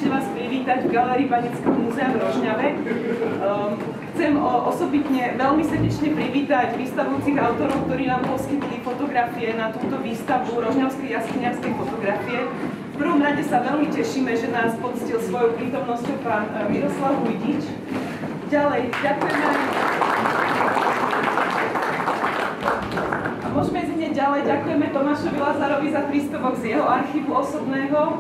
srdečne vás privítať v Galérii Baníckeho múzea v Rožňave. Chcem osobitne veľmi srdečne privítať vystavujúcich autorov, ktorí nám poskytli fotografie na túto výstavu rožňavskej jaskyniarskej fotografie. V prvom rade sa veľmi tešíme, že nás poctil svojou prítomnosťou pán Miroslav Vujdič. Ďalej, ďakujeme. Môžeme ísť hneď ďalej. Ďakujeme Tomášovi Lazarovi za príspevok z jeho archívu osobného.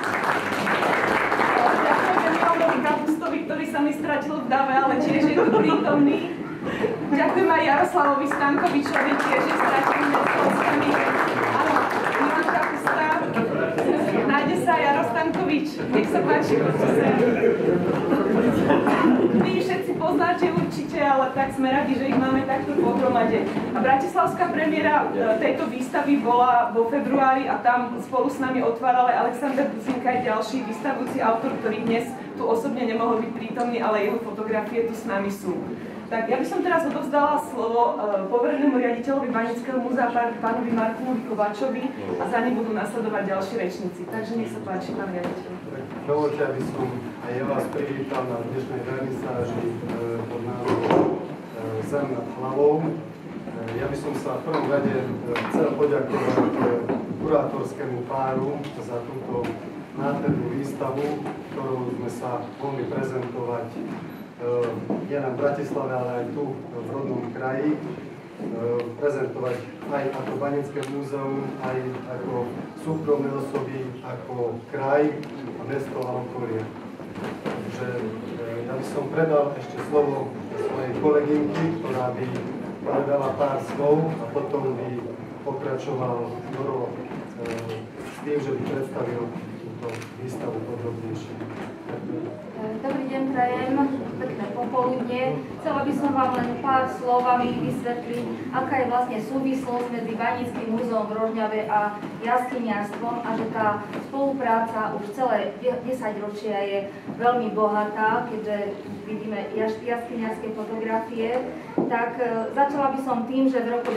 Ďakujeme Milanovi Kapustovi, ktorý sa mi stratil v dave, ale tiež je tu prítomný. Ďakujem aj Jaroslavovi Stankovičovi, tiež je stratil medzi oskami. Áno, Milan Kapusta. Nájde sa Jaro Stankovič. Nech sa páči, poďte sa. Vy všetci poznáte určite, ale tak sme radi, že ich máme takto pohromade. A bratislavská premiéra tejto výstavy bola vo februári a tam spolu s nami otváral aj Alexander Bucinka aj ďalší vystavujúci autor, ktorý dnes tu osobne nemohol byť prítomný, ale jeho fotografie tu s nami sú. Tak ja by som teraz odovzdala slovo poverenému riaditeľovi Baníckeho múzea, pánovi Martinovi Kováčovi, a za ním budú nasledovať ďalší rečníci. Takže nech sa páči, pán riaditeľ. Dovoľte, aby som aj ja vás privítal na dnešnej vernisáži pod názvom Zem nad hlavou. Ja by som sa v prvom rade chcel poďakovať kurátorskému páru za túto nádhernú výstavu, ktorú sme sa mohli prezentovať nielen v Bratislave, ale aj tu v rodnom kraji. Prezentovať aj ako Banícke múzeum, aj ako súkromné osoby, ako kraj a mesto a okolie. Takže ja by som predal ešte slovo svojej kolegynky, ktorá by povedala pár slov a potom by pokračoval Joro s tým, že by predstavil túto výstavu podrobnejšie. Dobrý deň, prajem, pekné popoludne. Chcela by som vám len pár slovami vysvetliť, aká je vlastne súvislosť medzi Baníckym múzeom v Rožňave a jaskyniarstvom a že tá spolupráca už celé 10 ročia je veľmi bohatá, keďže vidíme jaskyniarske fotografie. Tak začala by som tým, že v roku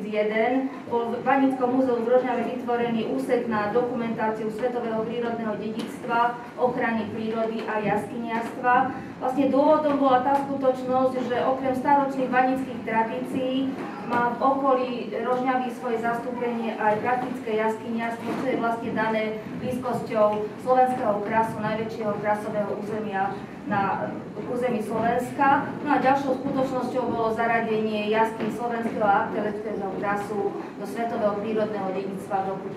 2001 bol v Baníckom múzeu v Rožňave vytvorený úsek na dokumentáciu svetového prírodného dedičstva, ochrany prírody a jaskyniarstva. Vlastne dôvodom bola tá skutočnosť, že okrem staročných baníckych tradícií má v okolí Rožňavy svoje zastúpenie aj praktické jaskyniarstvo, čo je vlastne dané blízkosťou slovenského krasu, najväčšieho krasového územia na území Slovenska. No a ďalšou skutočnosťou bolo zaradenie jaskýň slovenského a arkteleckého krasu do svetového prírodného dedičstva v roku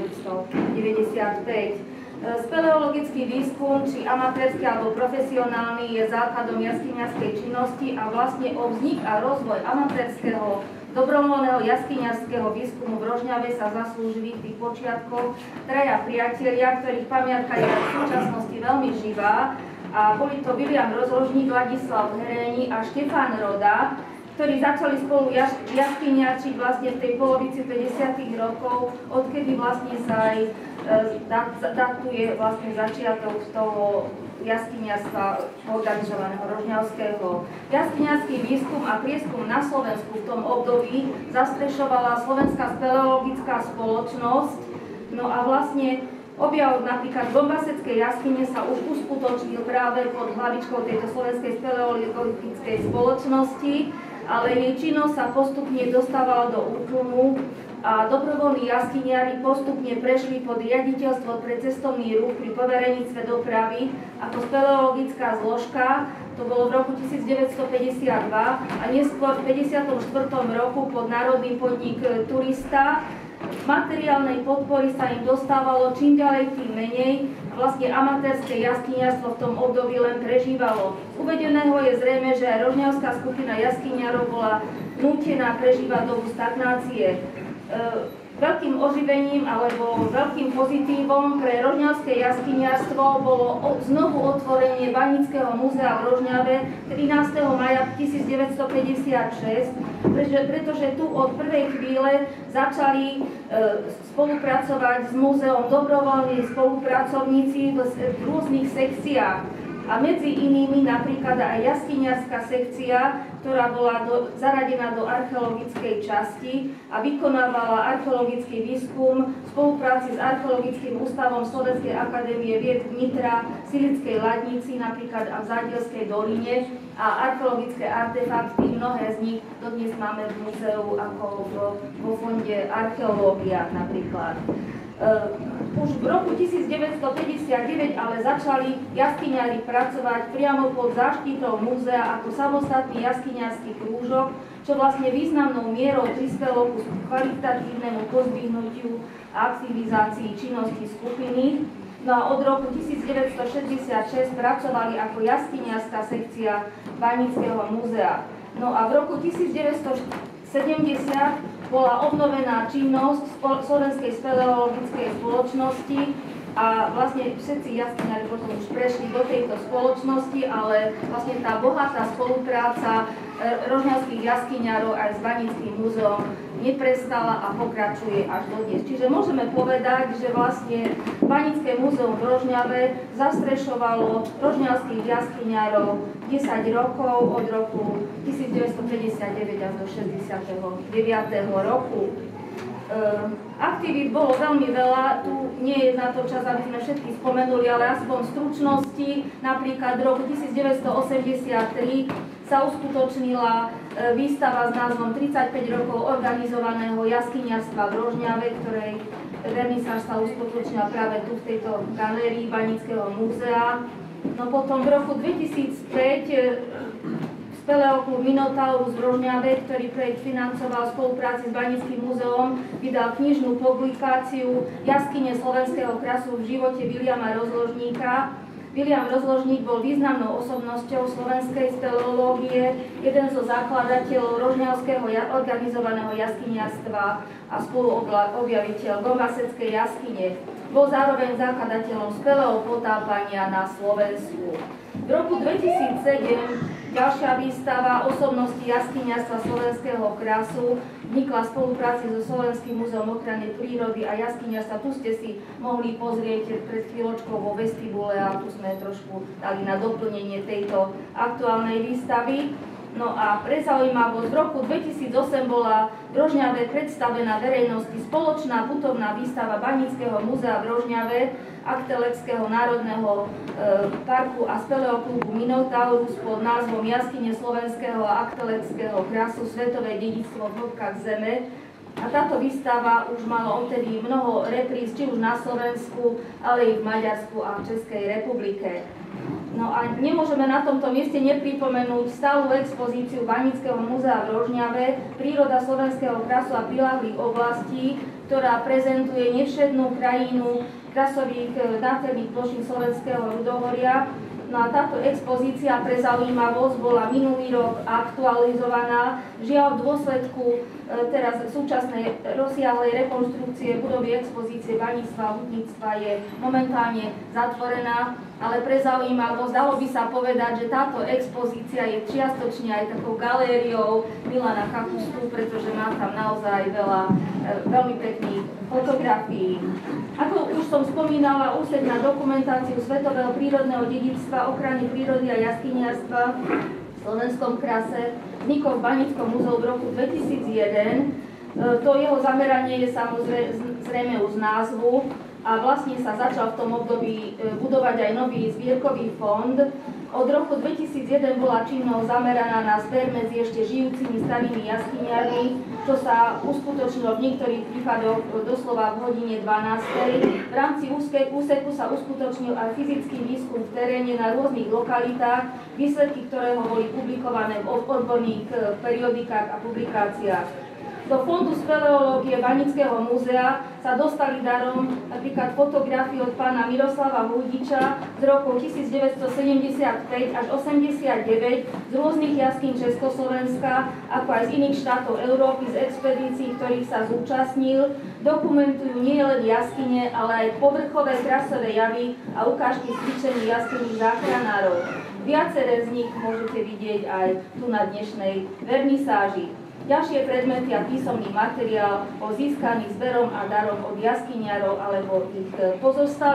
1995. Speleologický výskum, či amatérsky alebo profesionálny, je základom jaskyniarskej činnosti a vlastne o vznik a rozvoj amatérskeho dobrovoľného jaskyniarského výskumu v Rožňave sa zaslúžili v tých počiatkoch traja priatelia, ktorých pamiatka je v súčasnosti veľmi živá. A boli to William Rozložník, Ladislav Heréni a Štefán Roda, ktorí začali spolu jaskyniarčiť vlastne v tej polovici 50. rokov, odkedy vlastne sa aj datuje vlastne začiatok toho jaskyniarstva organizovaného rožňavského. Jaskyniarsky výskum a prieskum na Slovensku v tom období zastrešovala Slovenská speleologická spoločnosť. No a vlastne objav napríklad Bombaseckej jaskyne sa už uskutočnil práve pod hlavičkou tejto Slovenskej speleologickej spoločnosti, ale jej činnosť sa postupne dostávala do útlumu a dobrovoľní jaskyniari postupne prešli pod riaditeľstvo pre cestovný ruch pri povereníctve dopravy ako speleologická zložka. To bolo v roku 1952 a neskôr v 1954 roku pod národný podnik Turista. Materiálnej podpory sa im dostávalo čím ďalej, tým menej. Vlastne amatérske jaskyniarstvo v tom období len prežívalo. Z uvedeného je zrejme, že aj rožňavská skupina jaskyniarov bola nútená prežívať dobu stagnácie. Veľkým oživením alebo veľkým pozitívom pre rožňavské jaskyniarstvo bolo znovu otvorenie Baníckeho múzea v Rožňave 13. maja 1956, pretože tu od prvej chvíle začali spolupracovať s múzeom dobrovoľní spolupracovníci v rôznych sekciách. A medzi inými napríklad aj jaskyniarska sekcia, ktorá bola zaradená do archeologickej časti a vykonávala archeologický výskum v spolupráci s Archeologickým ústavom Slovenskej akadémie vied v Nitra, Silickej Ladnici napríklad a v Zádielskej doline a archeologické artefakty, mnohé z nich dodnes máme v múzeu ako vo fonde archeológia napríklad. Už v roku 1959 ale začali jaskyňari pracovať priamo pod záštitou múzea ako samostatný jaskyňarský krúžok, čo vlastne významnou mierou prispelo ku kvalitatívnemu pozdvihnutiu a aktivizácii činnosti skupiny. No a od roku 1966 pracovali ako jaskyňarská sekcia Banického múzea. No a v roku 1970 bola obnovená činnosť Slovenskej speleologickej spoločnosti a vlastne všetci jaskyňari potom už prešli do tejto spoločnosti, ale vlastne tá bohatá spolupráca rožňavských jaskyňarov aj s Banickým múzeom neprestala a pokračuje až dodnes. Čiže môžeme povedať, že vlastne Banické múzeum v Rožňave zastrešovalo rožňavských jaskyňarov 10 rokov od roku 1959 až do 69. roku. Aktivít bolo veľmi veľa, tu nie je na to čas, aby sme všetky spomenuli, ale aspoň v stručnosti. Napríklad v roku 1983 sa uskutočnila výstava s názvom 35 rokov organizovaného jaskyniarstva v Rožňave, ktorej vernisáž sa uskutočnila práve tu v tejto galérii Banického múzea. No potom v roku 2005 Speleoklub Minotaurus v Rožňave, ktorý projekt financoval v spolupráci s Banickým múzeom, vydal knižnú publikáciu Jaskyne slovenského krasu v živote Viliama Rozložníka. Viliam Rozložník bol významnou osobnosťou slovenskej speleológie, jeden zo zakladateľov rožňavského organizovaného jaskyniarstva a spoluobjaviteľ Gomaseckej jaskyne. Bol zároveň zakladateľom speleopotápania na Slovensku. V roku 2007 ďalšia výstava osobnosti jaskyniarstva slovenského krasu vznikla v spolupráci so Slovenským múzeom ochrany prírody a jaskyniarstva. Tu ste si mohli pozrieť pred chvíľočkou vo vestibule a tu sme trošku dali na doplnenie tejto aktuálnej výstavy. No a pre zaujímavosť, v roku 2008 bola v Rožňave predstavená verejnosti spoločná putovná výstava Banického múzea v Rožňave, Akteleckého národného parku a speleoklubu Minotaurus pod názvom Jaskyne slovenského a akteleckého krasu Svetové dedičstvo v hĺbkach zeme. A táto výstava už mala odtedy mnoho repríz, či už na Slovensku, ale i v Maďarsku a v Českej republike. No a nemôžeme na tomto mieste nepripomenúť stálu expozíciu Banického múzea v Rožňave Príroda slovenského krasu a priľahlých oblastí, ktorá prezentuje nevšednú krajinu krasových nádherných plošín slovenského ľudohoria. No a táto expozícia pre zaujímavosť bola minulý rok aktualizovaná. Žiaľ v dôsledku teraz súčasnej rozsiahlej rekonštrukcie budovy expozície baníctva a hutníctva je momentálne zatvorená, ale pre zaujímavosť dalo by sa povedať, že táto expozícia je čiastočne aj takou galériou Milana Kapustu, pretože má tam naozaj veľa veľmi pekných fotografií. Ako už som spomínala, úsek na dokumentáciu svetového prírodného dedičstva, ochrany prírody a jaskyniarstva v slovenskom krase vznikol v Banickom múzeu v roku 2001. To jeho zameranie je samozrejme už z názvu a vlastne sa začal v tom období budovať aj nový zbierkový fond. Od roku 2001 bola činnosť zameraná na zber medzi ešte žijúcimi starými jaskyniarmi, čo sa uskutočnilo v niektorých prípadoch doslova v hodine 12. V rámci úseku sa uskutočnil aj fyzický výskum v teréne na rôznych lokalitách, výsledky ktorého boli publikované v odborných periodikách a publikáciách. Do fondu speleológie Banického múzea sa dostali darom napríklad fotografie od pána Miroslava Húdiča z rokov 1975 až 89 z rôznych jaskýň Československa, ako aj z iných štátov Európy, z expedícií, ktorých sa zúčastnil. Dokumentujú nie len jaskyne, ale aj povrchové krasové javy a ukážky z cvičení jaskyných záchranárov. Viaceré z nich môžete vidieť aj tu na dnešnej vernisáži. Ďalšie predmety a písomný materiál bol získaný zberom a darom od jaskyniarov alebo ich pozostalých.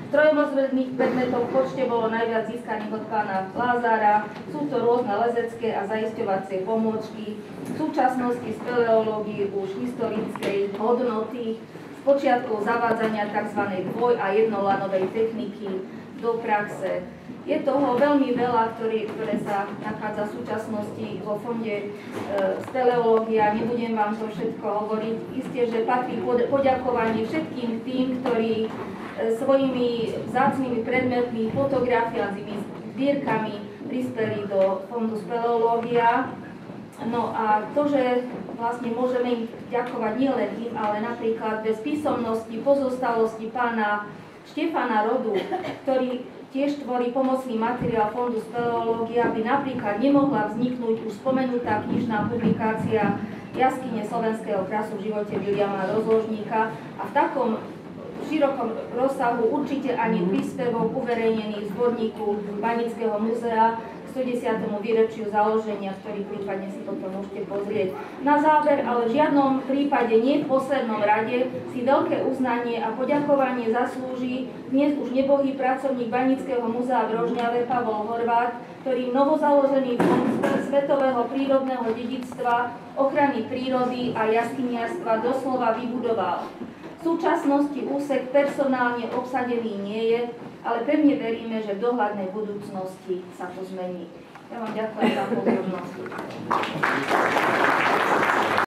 Trojmozredných predmetov v počte bolo najviac získaných od pána Lázára. Sú to rôzne lezecké a zaisťovacie pomôcky. V súčasnosti speleológii už historickej hodnoty s počiatkou zavádzania tzv. dvoj- a jednolanovej techniky do praxe. Je toho veľmi veľa, ktoré sa nachádza v súčasnosti vo fonde speleológia. Nebudem vám to všetko hovoriť. Isté, že patrí poďakovanie všetkým tým, ktorí svojimi vzácnymi predmetmi, fotografiami, zbierkami prispeli do fondu speleológia. No a to, že vlastne môžeme im ďakovať nielen im, ale napríklad bez písomnosti, pozostalosti pána Štefana Rodu, ktorý tiež tvorí pomocný materiál fondu speleológia, by napríklad nemohla vzniknúť už spomenutá knižná publikácia Jaskyne slovenského krasu v živote Viliama Rozložníka a v takom širokom rozsahu určite ani príspevok uverejnený v zborníku Banického múzea k 110. výročiu založenia, ktorý prípadne si toto môžete pozrieť. Na záver, ale v žiadnom prípade nie v poslednom rade, si veľké uznanie a poďakovanie zaslúži dnes už nebohý pracovník Banického múzea v Rožňave Pavol Horváth, ktorý novozaložený fond svetového prírodného dedičstva, ochrany prírody a jaskyniarstva doslova vybudoval. V súčasnosti úsek personálne obsadený nie je, ale pevne veríme, že v dohľadnej budúcnosti sa to zmení. Ja vám ďakujem za pozornosť.